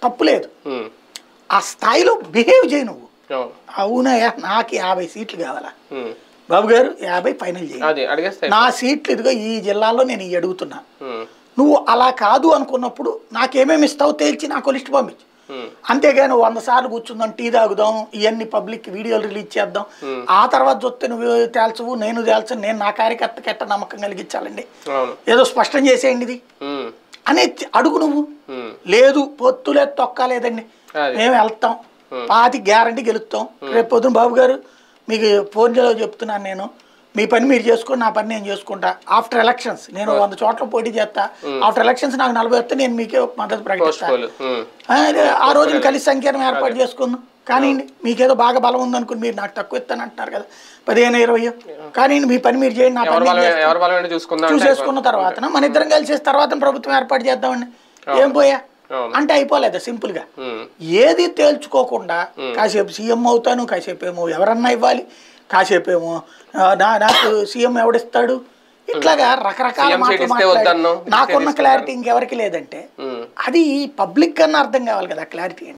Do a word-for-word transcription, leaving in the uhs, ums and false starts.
తప్పు లేదు, ఆ స్థాయిలో బిహేవ్ చేయి నువ్వు. అవునయ్యా నాకు యాభై సీట్లు కావాలా బాబు గారు, యాభై ఫైనల్ చేయాలి, నా సీట్లు ఇదిగో ఈ జిల్లాలో నేను ఇవి అడుగుతున్నా, నువ్వు అలా కాదు అనుకున్నప్పుడు నాకేమేమి ఇస్తావు తేల్చి నాకు లిస్ట్ పంపించు. అంతేగాని వంద సార్లు కూర్చుందాం, టీ తాగుదాం, ఇవన్నీ పబ్లిక్ వీడియోలు రిలీజ్ చేద్దాం, ఆ తర్వాత చూస్తే నువ్వు తేల్చవు నేను తేల్చను, నేను నా కార్యకర్తకి ఎట్ట నమ్మకం కలిగించాలండి, ఏదో స్పష్టం చేసేయండి ఇది అని అడుగు నువ్వు. లేదు పొత్తులే తొక్కలేదండి, మేము వెళ్తాం, పాతి గ్యారంటీ గెలుస్తాం, రేపు పొద్దున బాబు గారు మీకు ఫోన్లో చెప్తున్నాను, నేను మీ పని మీరు చేసుకోండి, నా పని నేను చేసుకుంటా, ఆఫ్టర్ ఎలక్షన్స్ నేను వంద చోట్ల పోటీ చేస్తా, ఆఫ్టర్ ఎలక్షన్స్ నాకు నలభై వస్తే నేను మీకే మద్దతు ప్రకటిస్తాను, ఆ రోజున కలిసి సంకీర్ణం ఏర్పాటు చేసుకుందాం, కానీ మీకేదో బాగా బలం ఉందనుకుని మీరు నాకు తక్కువ ఇస్తాను అంటున్నారు కదా పదిహేను ఇరవై, కానీ మీ పని మీరు చేయండి, నా పని చూసేసుకున్న తర్వాత మన ఇద్దరం కలిసి తర్వాత ప్రభుత్వం ఏర్పాటు చేద్దామండి, ఏం పోయా అంటే అయిపోలేదా సింపుల్ గా. ఏది తేల్చుకోకుండా కాసేపు సీఎం అవుతాను, కాసేపు ఏమో ఎవరన్నా ఇవ్వాలి, కాసేపు ఏమో నా నాకు సీఎం ఎవడిస్తాడు, ఇట్లాగా రకరకాల మాటలు మాట్లాడి నాకున్న క్లారిటీ ఇంకెవరికి లేదంటే అది పబ్లిక్ కన్నా అర్థం కావాలి కదా క్లారిటీ.